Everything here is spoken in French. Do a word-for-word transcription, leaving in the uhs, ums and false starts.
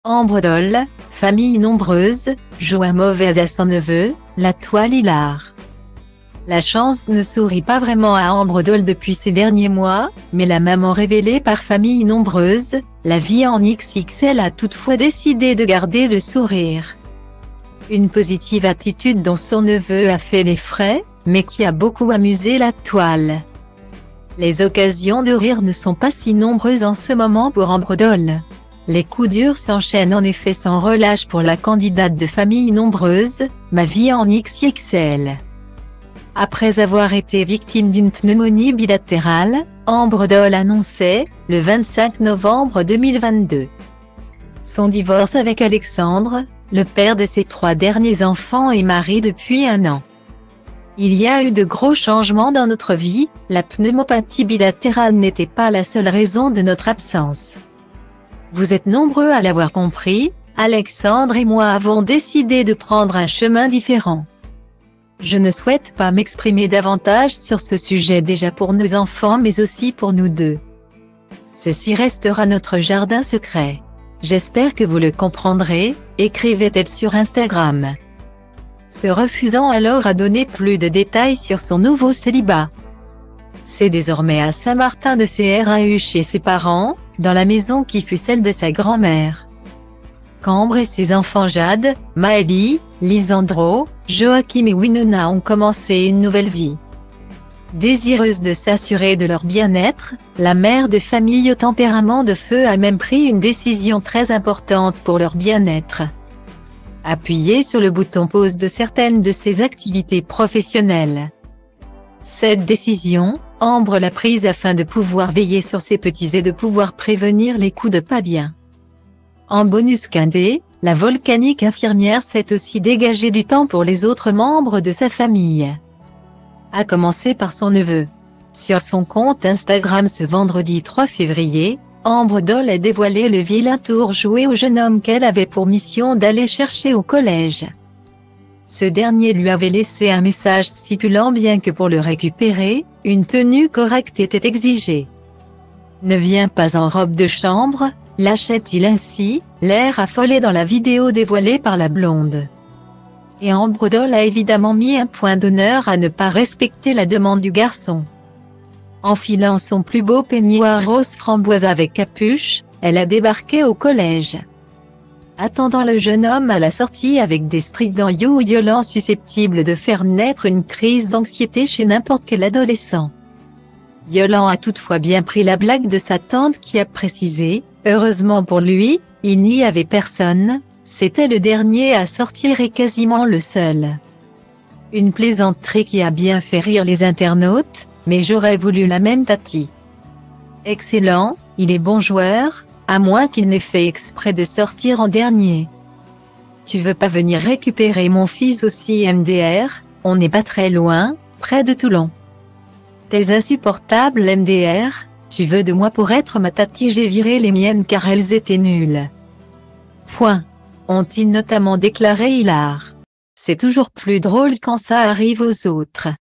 Ambre Doll, famille nombreuse, joue un mauvais à son neveu, la toile hilar. La chance ne sourit pas vraiment à Ambre Doll depuis ces derniers mois, mais la maman révélée par famille nombreuse, la vie en X X L a toutefois décidé de garder le sourire. Une positive attitude dont son neveu a fait les frais, mais qui a beaucoup amusé la toile. Les occasions de rire ne sont pas si nombreuses en ce moment pour Ambre Doll. Les coups durs s'enchaînent en effet sans relâche pour la candidate de famille nombreuse, ma vie en X X L. Après avoir été victime d'une pneumonie bilatérale, Ambre Doll annonçait, le vingt-cinq novembre deux mille vingt-deux, son divorce avec Alexandre, le père de ses trois derniers enfants et mari depuis un an. Il y a eu de gros changements dans notre vie, la pneumopathie bilatérale n'était pas la seule raison de notre absence. Vous êtes nombreux à l'avoir compris, Alexandre et moi avons décidé de prendre un chemin différent. Je ne souhaite pas m'exprimer davantage sur ce sujet déjà pour nos enfants mais aussi pour nous deux. Ceci restera notre jardin secret. J'espère que vous le comprendrez, écrivait-elle sur Instagram. Se refusant alors à donner plus de détails sur son nouveau célibat. C'est désormais à Saint-Martin-de-Serahu chez ses parents, dans la maison qui fut celle de sa grand-mère. Qu'Ambre et ses enfants Jade, Maëlie, Lisandro, Joachim et Winona ont commencé une nouvelle vie. Désireuse de s'assurer de leur bien-être, la mère de famille au tempérament de feu a même pris une décision très importante pour leur bien-être. Appuyée sur le bouton pause de certaines de ses activités professionnelles. Cette décision, Ambre l'a prise afin de pouvoir veiller sur ses petits et de pouvoir prévenir les coups de pas bien. En bonus Kindé, la volcanique infirmière s'est aussi dégagée du temps pour les autres membres de sa famille. À commencer par son neveu. Sur son compte Instagram ce vendredi trois février, Ambre Doll a dévoilé le vilain tour joué au jeune homme qu'elle avait pour mission d'aller chercher au collège. Ce dernier lui avait laissé un message stipulant bien que pour le récupérer, une tenue correcte était exigée. Ne viens pas en robe de chambre, lâchait-il ainsi, l'air affolé dans la vidéo dévoilée par la blonde. Et Ambre Doll a évidemment mis un point d'honneur à ne pas respecter la demande du garçon. Enfilant son plus beau peignoir rose framboise avec capuche, elle a débarqué au collège. Attendant le jeune homme à la sortie avec des stridents violents susceptibles de faire naître une crise d'anxiété chez n'importe quel adolescent. Yolan a toutefois bien pris la blague de sa tante qui a précisé, heureusement pour lui, il n'y avait personne, c'était le dernier à sortir et quasiment le seul. Une plaisanterie qui a bien fait rire les internautes, mais j'aurais voulu la même Tati. Excellent, il est bon joueur, à moins qu'il n'ait fait exprès de sortir en dernier. Tu veux pas venir récupérer mon fils aussi M D R, on n'est pas très loin, près de Toulon. T'es insupportable M D R, tu veux de moi pour être ma Tati, j'ai viré les miennes car elles étaient nulles. Point. Ont-ils notamment déclaré hilar. C'est toujours plus drôle quand ça arrive aux autres.